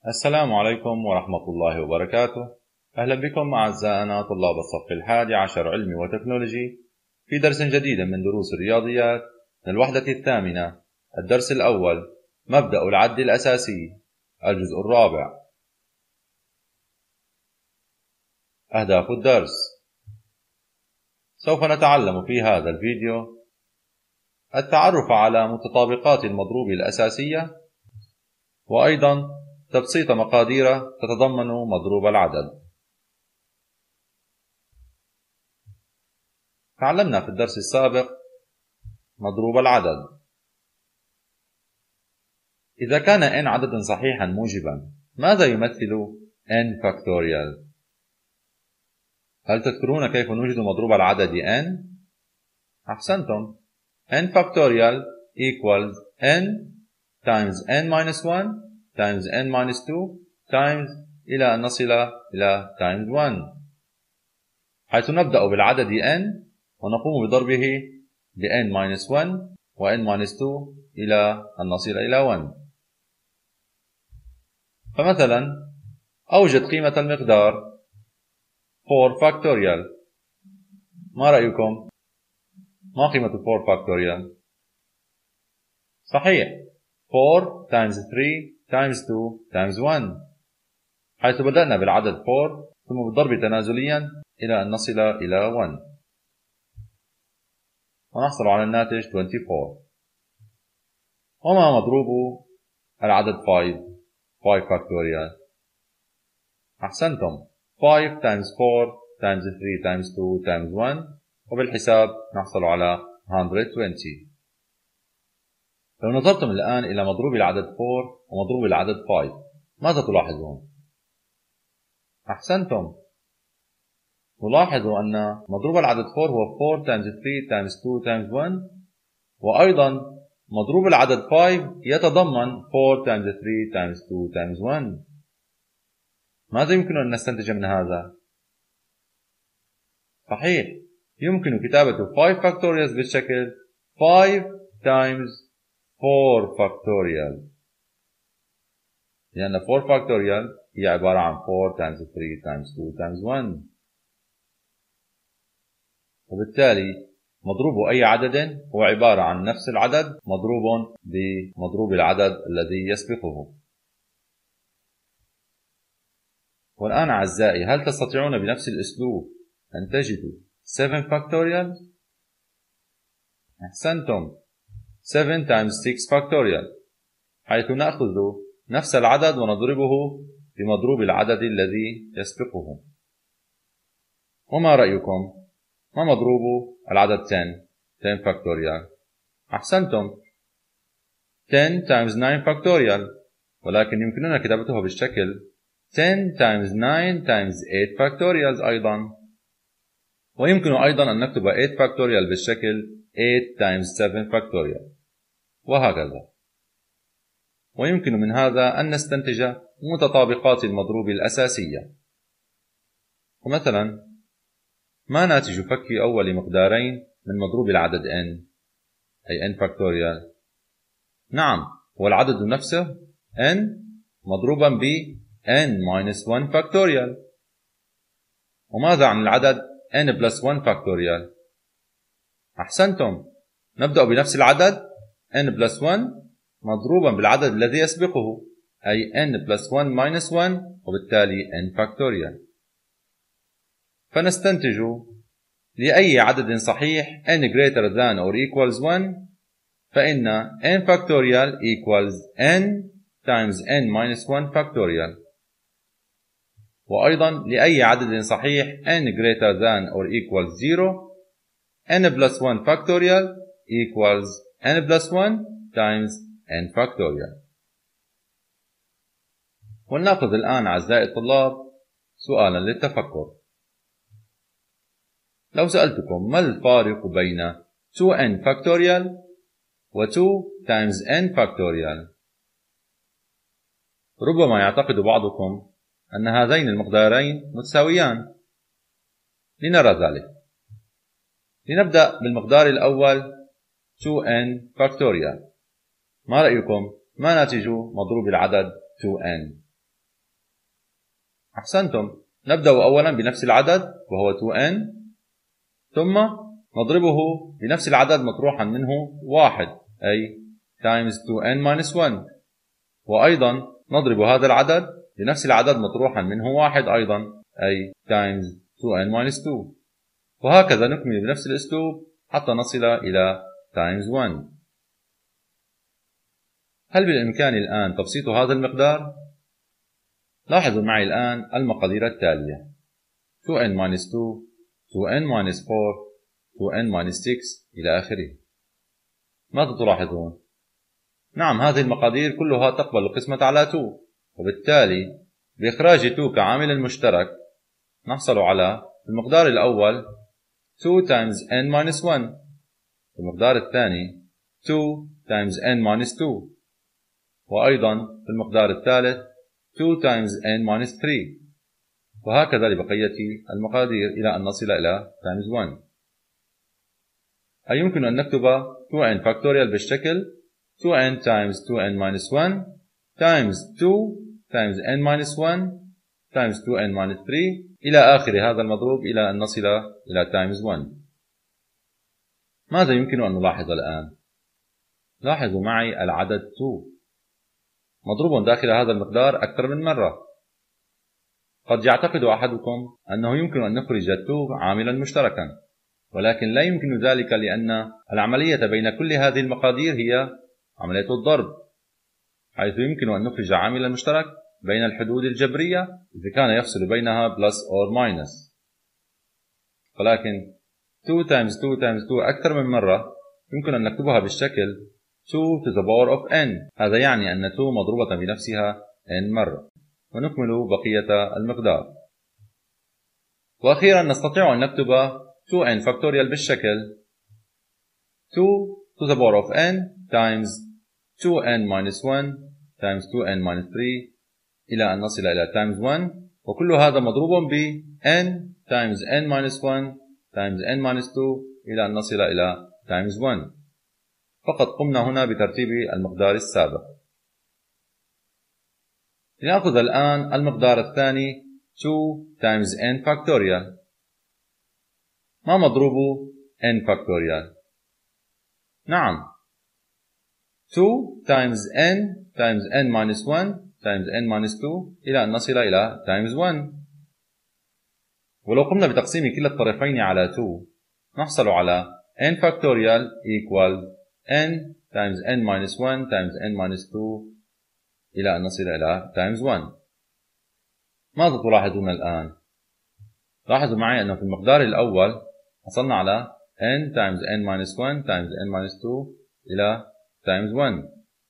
السلام عليكم ورحمة الله وبركاته. أهلا بكم أعزائنا طلاب الصف 11 علمي وتكنولوجي في درس جديد من دروس الرياضيات من الوحدة الثامنة. الدرس الأول مبدأ العد الأساسي، الجزء الرابع. أهداف الدرس: سوف نتعلم في هذا الفيديو التعرف على متطابقات المضروب الأساسية، وأيضا تبسيط مقادير تتضمن مضروب العدد. تعلمنا في الدرس السابق مضروب العدد. إذا كان n عددا صحيحا موجبا، ماذا يمثل n فاكتوريال؟ هل تذكرون كيف نوجد مضروب العدد n؟ أحسنتم. n فاكتوريال equals n times n minus 1 times n minus 2 times إلى أن نصل إلى times 1، حيث نبدأ بالعدد n ونقوم بضربه ب n minus 1 و n minus 2 إلى أن نصل إلى 1. فمثلا أوجد قيمة المقدار 4 فاكتوريال. ما رأيكم؟ ما قيمة 4 فاكتوريال؟ صحيح، 4 times 3 times 2 times 1، حيث بدأنا بالعدد 4 ثم بالضرب تنازليا إلى أن نصل إلى 1 ونحصل على الناتج 24. وما مضروب العدد 5 فاكتوريال؟ أحسنتم، 5 times 4 times 3 times 2 times 1، وبالحساب نحصل على 120. لو نظرتم الآن إلى مضروب العدد 4 ومضروب العدد 5، ماذا تلاحظون؟ أحسنتم، نلاحظ أن مضروب العدد 4 هو 4 times 3 times 2 times 1، وأيضا مضروب العدد 5 يتضمن 4 times 3 times 2 times 1. ماذا يمكن أن نستنتج من هذا؟ صحيح، يمكن كتابة 5 factorials بالشكل 5 times 4 factorial، لأن 4 factorial هي عبارة عن 4 times 3 times 2 times 1. وبالتالي مضروب أي عدد هو عبارة عن نفس العدد مضروب بمضروب العدد الذي يسبقه. والآن أعزائي، هل تستطيعون بنفس الأسلوب أن تجدوا 7 factorial؟ أحسنتم، 7 times 6 factorial، حيث نأخذ نفس العدد ونضربه بمضروب العدد الذي يسبقه. وما رأيكم؟ ما مضروب العدد 10 factorial؟ أحسنتم، 10 times 9 factorial، ولكن يمكننا كتابتها بالشكل 10 times 9 times 8 factorials أيضا. ويمكن أيضا أن نكتب 8 factorial بالشكل 8 times 7 factorial، وهكذا. ويمكن من هذا أن نستنتج متطابقات المضروب الأساسية. ومثلا، ما ناتج فك أول مقدارين من مضروب العدد n أي n factorial؟ نعم، هو العدد نفسه n مضروبا ب n minus 1 factorial. وماذا عن العدد n plus 1 factorial؟ أحسنتم، نبدأ بنفس العدد n plus 1 مضروبا بالعدد الذي يسبقه أي n plus 1 minus 1، وبالتالي n factorial. فنستنتج لأي عدد صحيح n greater than or equals 1 فإن n factorial equals n times n minus 1 factorial. وأيضا لأي عدد صحيح n greater than or equals 0 n plus 1 factorial equals n plus 1 times n factorial. ولنأخذ الآن أعزائي الطلاب سؤالا للتفكر. لو سألتكم ما الفارق بين 2n factorial و 2 times n factorial؟ ربما يعتقد بعضكم أن هذين المقدارين متساويان. لنرى ذلك. لنبدأ بالمقدار الأول 2n factorial. ما رأيكم؟ ما ناتج مضروب العدد 2n؟ أحسنتم. نبدأ أولا بنفس العدد وهو 2n، ثم نضربه بنفس العدد مطروحا منه 1 أي times 2n-1، وأيضا نضرب هذا العدد بنفس العدد مطروحا منه 1 أيضا أي times 2n-2، وهكذا نكمل بنفس الأسلوب حتى نصل إلى times 1. هل بالإمكان الآن تبسيط هذا المقدار؟ لاحظوا معي الآن المقادير التالية: 2n-2، 2n-4، 2n-6 إلى آخره. ماذا تلاحظون؟ نعم، هذه المقادير كلها تقبل القسمة على 2، وبالتالي بإخراج 2 كعامل مشترك نحصل على المقدار الأول 2 times n-1، المقدار الثاني 2 times n-2، وأيضا في المقدار الثالث 2 times n-3، وهكذا لبقية المقادير إلى أن نصل إلى times 1. أيمكن أن نكتب 2n factorial بالشكل 2n times 2n-1 times 2 times n-1 times 2n-3 إلى آخر هذا المضروب إلى أن نصل إلى times 1. ماذا يمكن أن نلاحظ الآن؟ لاحظوا معي العدد 2 مضروب داخل هذا المقدار أكثر من مرة. قد يعتقد أحدكم أنه يمكن أن نخرج 2 عاملا مشتركا، ولكن لا يمكن ذلك لأن العملية بين كل هذه المقادير هي عملية الضرب، حيث يمكن أن نخرج عاملا مشترك بين الحدود الجبرية إذا كان يفصل بينها plus or minus. ولكن 2 times 2 times 2 أكثر من مرة يمكن أن نكتبها بالشكل 2 to the power of n، هذا يعني أن 2 مضروبة بنفسها n مرة، ونكمل بقية المقدار. وأخيرا نستطيع أن نكتب 2n factorial بالشكل 2 to the power of n times 2n-1 times 2n-3 إلى أن نصل إلى times 1، وكل هذا مضروب ب n times n-1 times n-2 إلى أن نصل إلى times 1. فقط قمنا هنا بترتيب المقدار السابق. لنأخذ الآن المقدار الثاني 2 times n factorial. ما مضروب n factorial؟ نعم، 2 times n times n-1 times n-2 إلى أن نصل إلى times 1. ولو قمنا بتقسيم كلا الطرفين على 2 نحصل على n factorial equals n times n-1 times n-2 إلى أن نصل إلى times 1. ماذا تلاحظون الآن؟ لاحظوا معي أنه في المقدار الأول حصلنا على n times n-1 times n-2 إلى times 1،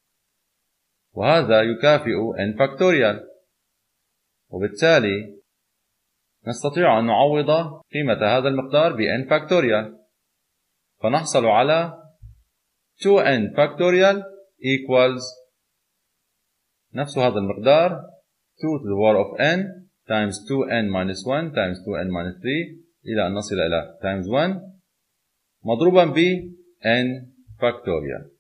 وهذا يكافئ n factorial، وبالتالي نستطيع أن نعوض قيمة هذا المقدار ب n factorial، فنحصل على 2n factorial equals نفس هذا المقدار 2 to the power of n times 2n-1 times 2n-3 إلى أن نصل إلى times 1 مضروبا ب n factorial.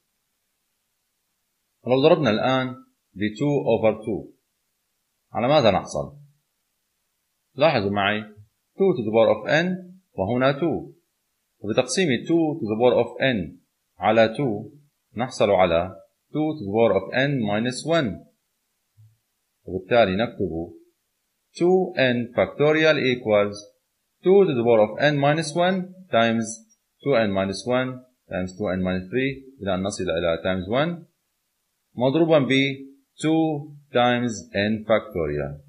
ولو ضربنا الآن ب 2 over 2 على ماذا نحصل؟ لاحظوا معي 2 to the power of n وهنا 2، وبتقسيم 2 to the power of n على 2 نحصل على 2 to the power of n minus 1، وبالتالي نكتب 2n factorial equals 2 to the power of n minus 1 times 2n minus 1 times 2n minus 3 إلى أن نصل إلى times 1 مضروبا ب 2 times n factorial.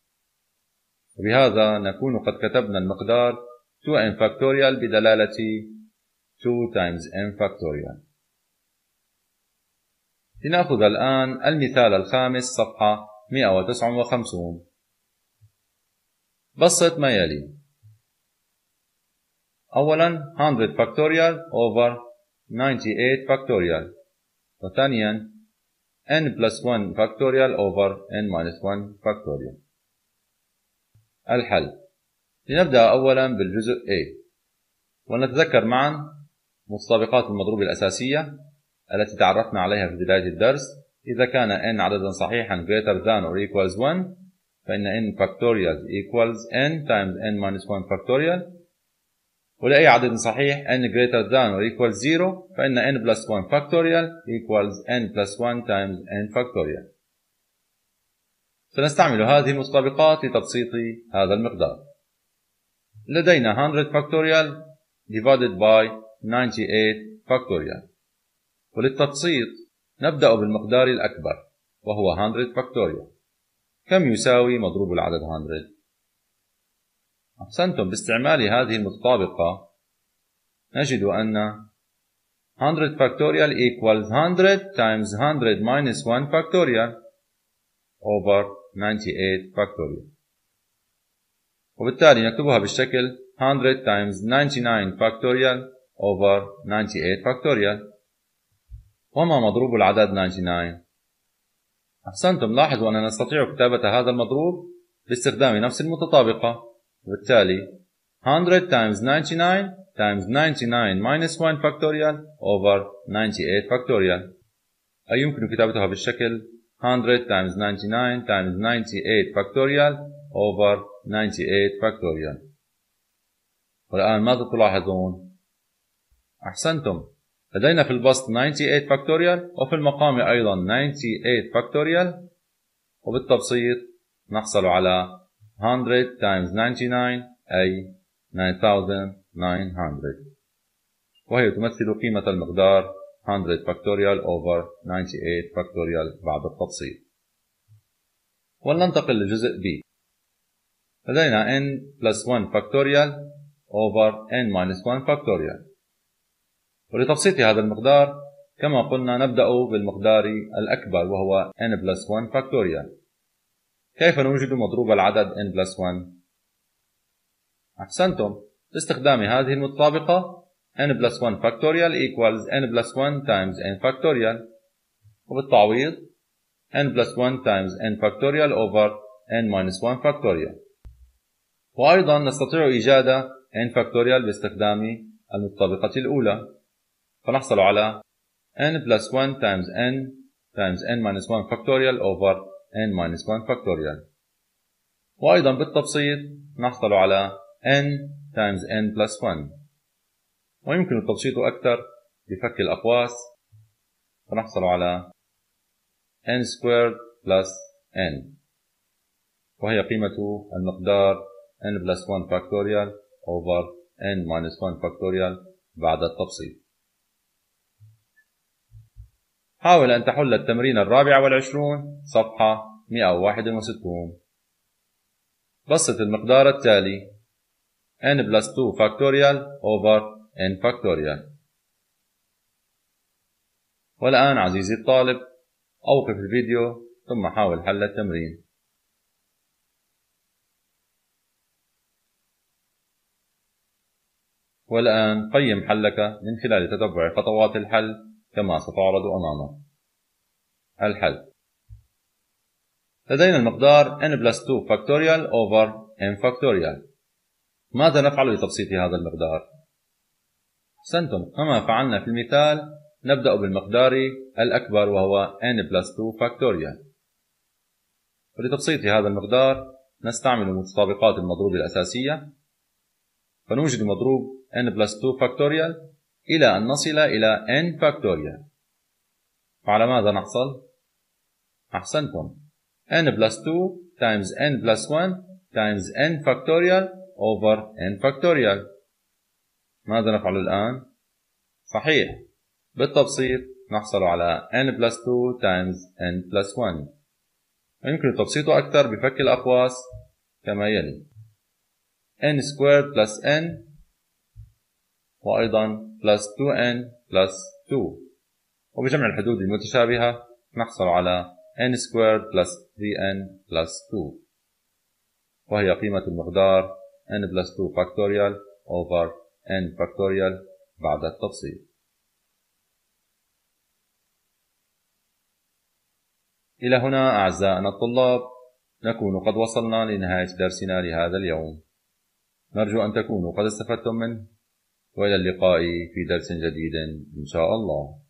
وبهذا نكون قد كتبنا المقدار 2n factorial بدلالة 2 times n factorial. لنأخذ الآن المثال الخامس صفحة 159. بسط ما يلي: أولا 100 factorial over 98 factorial، وثانيا n plus 1 factorial over n minus 1 factorial. الحل: لنبدأ أولا بالجزء A، ونتذكر معا متطابقات المضروب الأساسية التي تعرفنا عليها في بداية الدرس. إذا كان n عددا صحيحا greater than or equals 1 فإن n factorial equals n times n minus 1 factorial. ولأي عدد صحيح n greater than or equals 0 فإن n plus 1 factorial equals n plus 1 times n factorial. سنستعمل هذه المتطابقات لتبسيط هذا المقدار. لدينا 100 factorial divided by 98 factorial. وللتبسيط نبدأ بالمقدار الأكبر وهو 100 factorial. كم يساوي مضروب العدد 100؟ أحسنتم، باستعمال هذه المتطابقة نجد أن 100 factorial equals 100 times 100 minus 1 factorial over 98 factorial. وبالتالي نكتبها بالشكل 100 times 99 factorial over 98 factorial. وما مضروب العدد 99؟ أحسنتم، لاحظوا أننا نستطيع كتابة هذا المضروب باستخدام نفس المتطابقة. وبالتالي 100 times 99 times 99 minus 1 factorial over 98 factorial. أي يمكن كتابتها بالشكل 100 times 99 times 98 factorial over 98 factorial. والآن ماذا تلاحظون؟ أحسنتم، لدينا في البسط 98 factorial وفي المقام أيضا 98 factorial. وبالتبسيط نحصل على 100 times 99 أي 9900، وهي تمثل قيمة المقدار 100 factorial over 98 factorial بعد التبسيط. ولننتقل للجزء B. لدينا n plus 1 factorial over n minus 1 factorial. ولتبسيط هذا المقدار كما قلنا نبدأ بالمقدار الأكبر وهو n plus 1 factorial. كيف نوجد مضروب العدد n plus 1؟ أحسنتم، باستخدام هذه المتطابقة n plus 1 factorial equals n plus 1 times n factorial. وبالتعويض n plus 1 times n factorial over n minus 1 factorial. وأيضا نستطيع إيجاد n factorial باستخدام المتطابقة الأولى، فنحصل على n plus 1 times n minus 1 factorial over n minus 1 factorial. وأيضا بالتبسيط نحصل على n times n plus 1. ويمكن التبسيط أكثر بفك الأقواس، فنحصل على n squared plus n، وهي قيمة المقدار n plus 1 factorial over n minus 1 factorial بعد التبسيط. حاول أن تحل التمرين 24 صفحة 161. بسط المقدار التالي n plus 2 factorial over n factorial. والآن عزيزي الطالب أوقف الفيديو ثم حاول حل التمرين. والآن قيم حلك من خلال تتبع خطوات الحل كما ستعرض أمامك. الحل: لدينا المقدار n plus 2 factorial over n factorial. ماذا نفعل لتبسيط هذا المقدار؟ أحسنتم، كما فعلنا في المثال نبدأ بالمقدار الأكبر وهو n plus 2 factorial. ولتبسيط هذا المقدار نستعمل متطابقات المضروب الأساسية، فنوجد مضروب n plus 2 factorial إلى أن نصل إلى n factorial. فعلى ماذا نحصل؟ أحسنتم، n plus 2 times n plus 1 times n factorial over n factorial. ماذا نفعل الآن؟ صحيح، بالتبسيط نحصل على n plus 2 times n plus 1. ويمكن التبسيط أكثر بفك الأقواس كما يلي: n squared plus n وأيضا plus 2n plus 2. وبجمع الحدود المتشابهة نحصل على n squared plus 3n plus 2، وهي قيمة المقدار n plus 2 factorial over n factorial بعد التبسيط. إلى هنا أعزائنا الطلاب نكون قد وصلنا لنهاية درسنا لهذا اليوم. نرجو أن تكونوا قد استفدتم منه، وإلى اللقاء في درس جديد إن شاء الله.